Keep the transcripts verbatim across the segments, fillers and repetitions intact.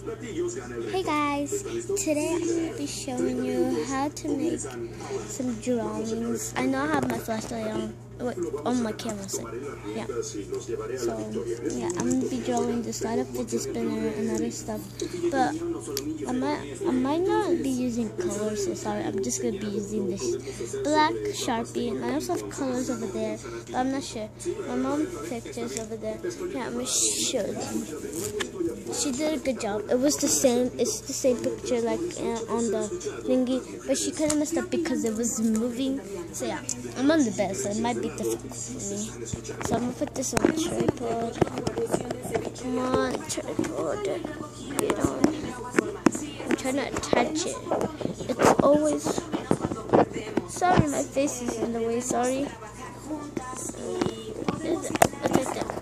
Hey guys, today I'm going to be showing you how to make some drawings. I know I have my flashlight on, on my camera set. Yeah. So, yeah, I'm going to be drawing the side of fidget spinner and other stuff. But I might, I might not be using colors, so sorry. I'm just going to be using this black Sharpie. And I also have colors over there, but I'm not sure. My mom pictures over there. Yeah, I'm going to show them. She did a good job. It was the same. It's the same picture like uh, on the thingy, but she kind of messed up because it was moving. So yeah, I'm on the bed, so it might be difficult for me. So I'm gonna put this on the tripod. Come on, tripod. Get on. I'm trying to attach it. It's always. Sorry, my face is in the way. Sorry. It's like that.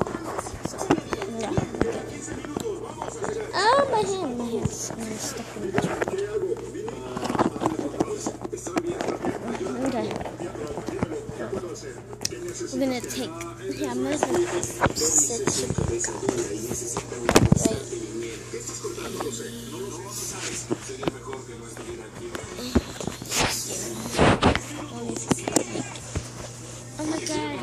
Oh, my hand, my hand's uh, stuck in the tripod. Okay. We're gonna take, yeah, I'm gonna sit Oh my god.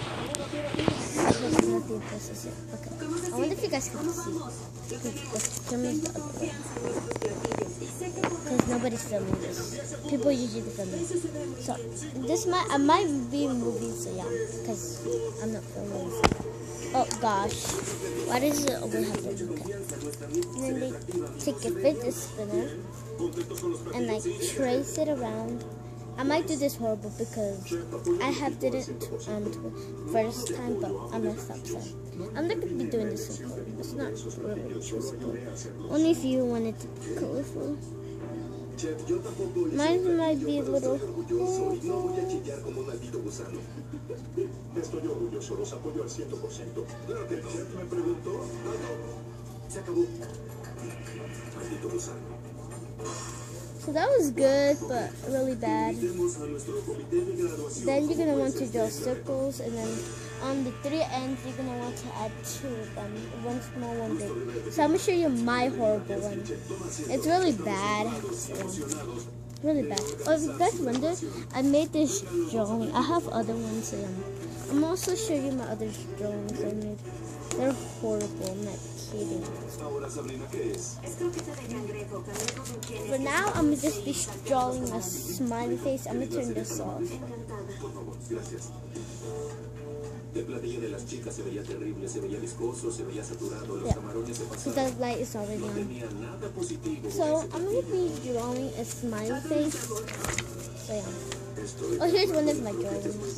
This is it. Okay. I wonder if you guys can see. The camera's the other way. Because nobody's filming this. People usually film it. So, this might, I might be moving, so yeah. Because I'm not filming this. Oh gosh. Why does it always have to look at? And then they take a fidget spinner and like trace it around. I might do this horrible because I have did it um, first time, but I messed up. So I'm not gonna be doing this in color. It's not really choosable. Only if you want it to be colorful. Mine might be a little. So that was good, but really bad. Then you're going to want to draw circles, and then on the three ends, you're going to want to add two of them. One small, one big. So I'm going to show you my horrible one. It's really bad. Yeah. Really bad. Oh, if you guys wonder, I made this drawing. I have other ones. Yeah. I'm also showing you my other drawings I made. They're horrible. I'm not kidding. For now, I'm just be drawing a smiley face. I'm gonna turn this off. Yeah. So that light is already on. So I'm gonna be drawing a smiley face. So yeah. Oh, here's one of my drawings.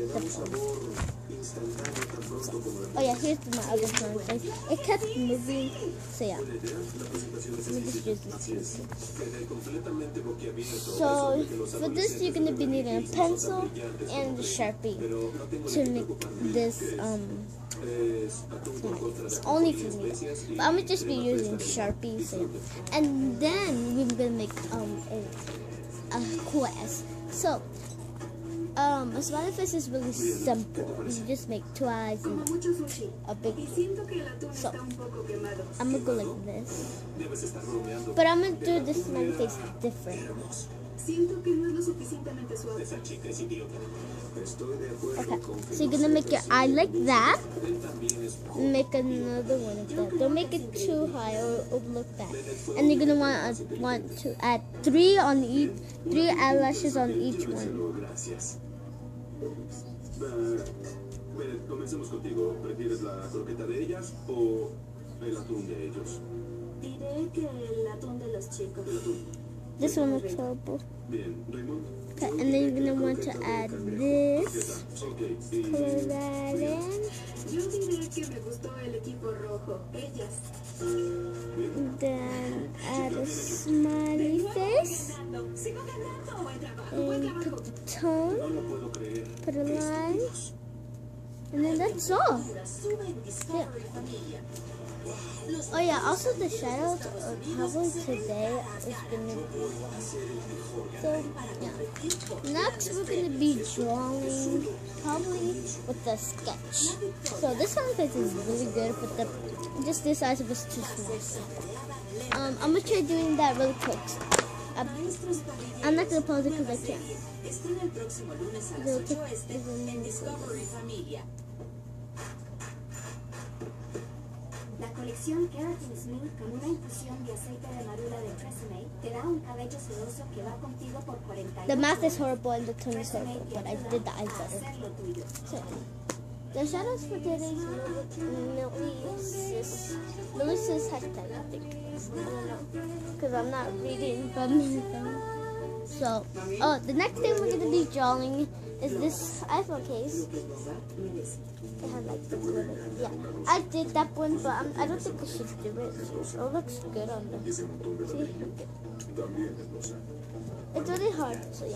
So, oh yeah, here's my other smiley face. It kept moving. So yeah. Let me just use this. So for this, you're gonna be needing a pencil and a Sharpie to make this um. It's only if you need it. But I'm gonna just be using Sharpie. So yeah. And then we're gonna make um a, a quest. So, um, a smiley face is really simple. You just make two eyes and a big one. So, I'm gonna go like this. But I'm gonna do this smiley face different. Okay, so you're gonna make your eye like that. Make another one of that. Don't make it too high or it will look bad. And you're gonna want uh, want to add three on each, three eyelashes on each one. This one looks horrible. Okay, and then you're gonna want to add this. Color that in. Then add a smiley face. And put the tone. Put a line. And then that's all. Yeah. Oh yeah, also the shadows are probably today is gonna be so yeah. Next we're gonna be drawing probably with the sketch. So this one is really good with the Just this size was too small. Um, I'm gonna try doing that really quick. I'm, I'm not gonna pause it because I can't. La colección Keratin Smooth con una infusión de aceite de marula de Tresemme te da un cabello sedoso que va contigo por cuarenta y ocho. The math is horrible and the tone is horrible, but I did the eyes better. So, the shadows for today is Millie says hashtag, I think. I don't know, because I'm not reading from anything. So, oh, the next thing we're gonna be drawing is this iPhone case. It had like the glitter. Yeah, I did that one, but I'm, I don't think I should do it. It looks good on the. See, it's really hard. So yeah,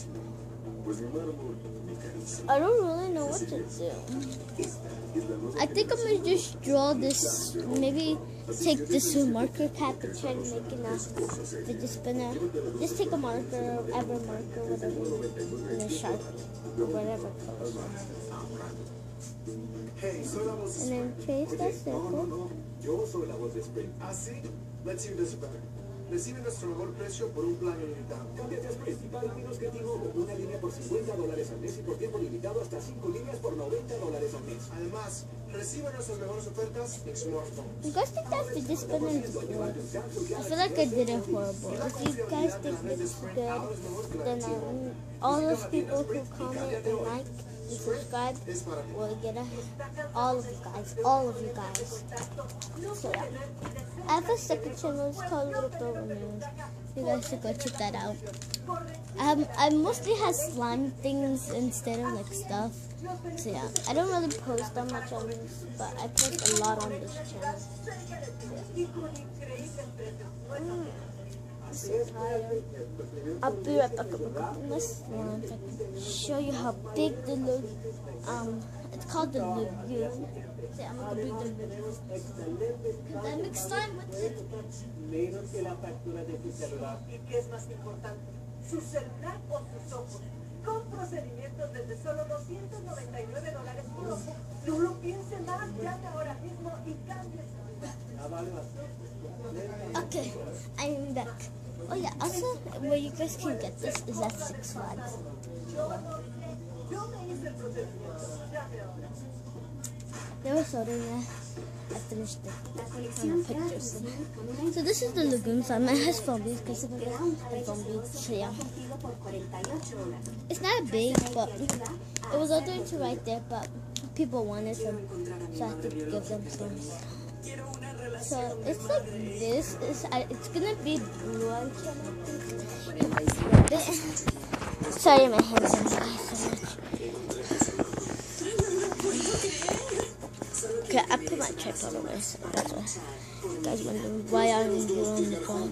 I don't really know what to do. I think I'm gonna just draw this. Maybe take this marker cap and try to make it a fidget spinner. Just take a marker, ever marker, whatever, and a Sharpie or whatever color. And then trace that circle. Yo soy la voz de Sprint. Así, let's hear this better. Recibe nuestro mejor precio por un plan ilimitado. Cámbiate a Sprint y paga menos que T-Mobile. Una línea por cincuenta dólares al mes y por tiempo limitado hasta cinco líneas por noventa dólares al mes. Además, recibe nuestras mejores ofertas en smartphones. You guys think that fidget spinner is good? I feel like I did it horrible. If you guys think it's good, then um, all those people who comment and like and subscribe will get a, all of you guys, all of you guys. So yeah, I have a second channel. It's called Little Pro News. You guys should go check that out. Um, I mostly have slime things instead of like stuff. So yeah, I don't really post that much on this, but I post a lot on this channel. So, yeah. mm. I'll be right back up in this one so I can show you how big the lagoon, um, it's called the lagoon. So I'm gonna bring the lagoon. Cause I mixed slime with it. Menos que la factura de tu celular. ¿Y qué es más importante? Su celular o sus ojos. Con procedimientos desde solo doscientos noventa y nueve dólares por ojo. No lo piense más, llame ahora mismo y cambie su vida. Okay, I'm back. Oh yeah, also where you guys can get this is at Six Flags. There was soda in there. I finished it. And pictures. So this is the lagoon slime. It has foam beads because of it has foam beads. So yeah, it's not big, but it was other to right there, but people wanted some, so I had to give them some. So it's like this. It's, uh, it's gonna be blue on camera. Sorry, my hands are so much. Okay, I put my tripod away, so that's why you guys wondering why I'm doing the phone.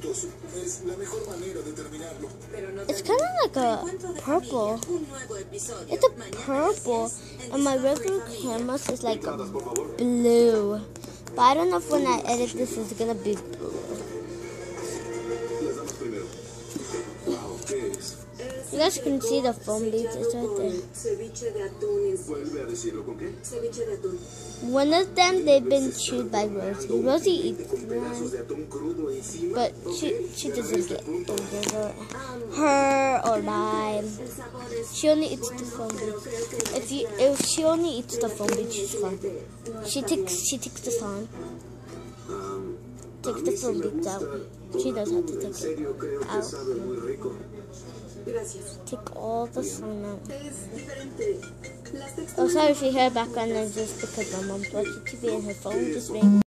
It's kind of like a purple. It's a purple, and my regular camera is like a blue. But I don't know if when I edit this it's gonna be blue. You guys can see the foam beads, it's right there. One of them, they've been chewed by Rosie. Rosie eats one, but she, she doesn't get over her or mine. She only eats the foam beads. If you, if she only eats the foam beads, she's fine. She takes, she takes the slime, takes the foam beads out. She knows how to take it out. Take all the slime out. Oh, sorry if you hear background noise just because my mom's watching T V and her phone just rang.